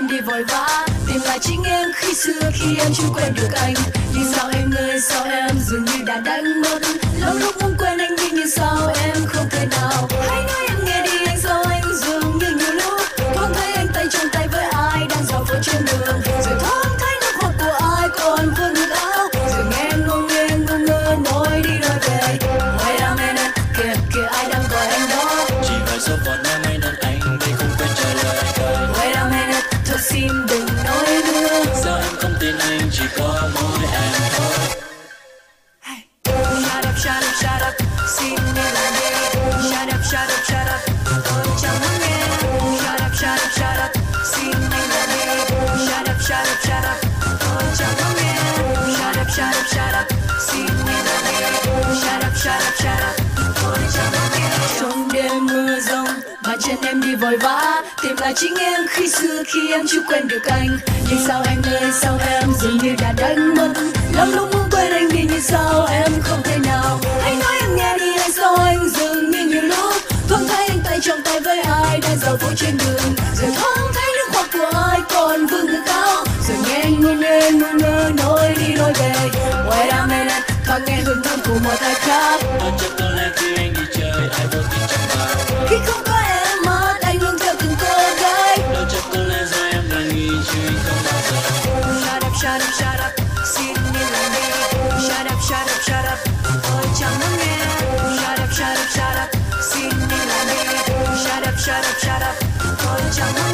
em đi vội vã tìm lại chính em khi xưa khi em chưa quen được anh. Nhưng sao em ơi sao em dường như đã đánh mất. Lâu lúc muốn quên anh đi nhưng sao em không thể nào. Hãy nói em nghe đi anh sao anh dường như nhiều lúc thoáng thấy anh tay trong tay với ai đang dạo phố trên đường. Rồi thoáng thấy nước hoa của ai còn vương ngực áo. Rồi nghe ngô ngơ nói đi nói về. Wait a minute kìa kìa ai đang gọi anh đó. Chỉ vài số phận em ấy nên anh đi không quên trả lời cười. Wait a minute thôi xin đừng nói nữa. Sao em không tin anh chỉ có mỗi em thôi. Shut up, shut up, xin nghe lại đi. Shut up, shut up, shut up, tôi chẳng muốn nghe. Shut up, shut up, shut up, xin nghe lại đi. Shut up, shut up, shut up, tôi chẳng muốn nghe. Shut up, shut up, shut up, xin nghe lại đi. Shut up, shut up, shut up, tôi chẳng muốn nghe. Trong đêm mưa rông, bàn chân em đi vội vã tìm lại chính em khi xưa khi em chưa quen được anh. Nhưng sao anh ơi sao em dường như đã đánh mất. Lắm lúc muốn quên anh đi nhưng sao em không thể nào. Hãy nói em nghe đi anh sao anh dường như nhiều lúc thoáng thấy anh tay trong tay với ai đang dạo phố trên đường. Rồi thoáng thấy nước hoa của ai còn vương ngực áo. Rồi nghe ngô ngơ nói đi nói về. Wait a minute thoáng nghe hương thơm của một ai khác. Đôi chắc có lẽ khi anh đi chơi ai vô tình chẳng vào. Khi không có em mắt anh luôn theo từng cô gái. Đôi chắc có lẽ do em đã nghĩ chứ anh không bao giờ. Shut up, shut up, shut up, xin nghe lại đi. Shut up, shut up, shut up, tôi chẳng muốn nghe. Shut up, shut up, shut up, xin nghe lại đi. Shut up, shut up, shut up, tôi chẳng muốn